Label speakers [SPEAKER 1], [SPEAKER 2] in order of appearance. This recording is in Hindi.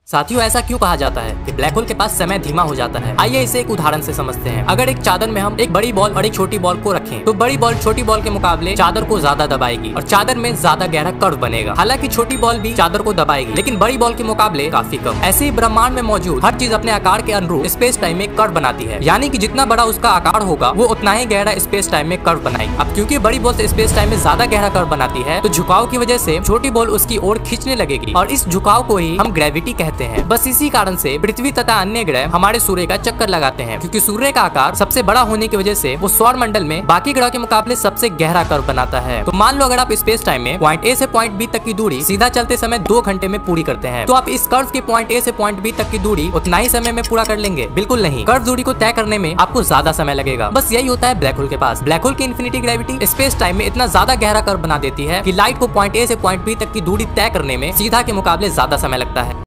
[SPEAKER 1] साथियों, ऐसा क्यों कहा जाता है कि ब्लैक होल के पास समय धीमा हो जाता है? आइए इसे एक उदाहरण से समझते हैं। अगर एक चादर में हम एक बड़ी बॉल और एक छोटी बॉल को रखें, तो बड़ी बॉल छोटी बॉल के मुकाबले चादर को ज्यादा दबाएगी और चादर में ज्यादा गहरा कर्व बनेगा। हालांकि छोटी बॉल भी चादर को दबाएगी, लेकिन बड़ी बॉल के मुकाबले काफी कम। ऐसे ही ब्रह्मांड में मौजूद हर चीज अपने आकार के अनुरूप स्पेस टाइम में कर्व बनाती है, यानी कि जितना बड़ा उसका आकार होगा वो उतना ही गहरा स्पेस टाइम में कर्व बनाएगी। अब क्योंकि बड़ी बॉल स्पेस टाइम में ज्यादा गहरा कर्व बनाती है, तो झुकाव की वजह से छोटी बॉल उसकी ओर खींचने लगेगी और इस झुकाव को ही हम ग्रेविटी कहते हैं। बस इसी कारण से पृथ्वी तथा अन्य ग्रह हमारे सूर्य का चक्कर लगाते हैं, क्योंकि सूर्य का आकार सबसे बड़ा होने की वजह से वो सौर मंडल में बाकी ग्रहों के मुकाबले सबसे गहरा कर्व बनाता है। तो मान लो अगर आप स्पेस टाइम में पॉइंट ए से पॉइंट बी तक की दूरी सीधा चलते समय 2 घंटे में पूरी करते हैं, तो आप इस कर्व के पॉइंट ए से पॉइंट बी तक की दूरी उतना ही समय में पूरा कर लेंगे? बिल्कुल नहीं, कर्व दूरी को तय करने में आपको ज्यादा समय लगेगा। बस यही होता है ब्लैक होल के पास। ब्लैक होल की इन्फिनिटी ग्रेविटी स्पेस टाइम में इतना ज्यादा गहरा कर्व बना देती है कि लाइट को पॉइंट ए से पॉइंट बी तक की दूरी तय करने में सीधा के मुकाबले ज्यादा समय लगता है।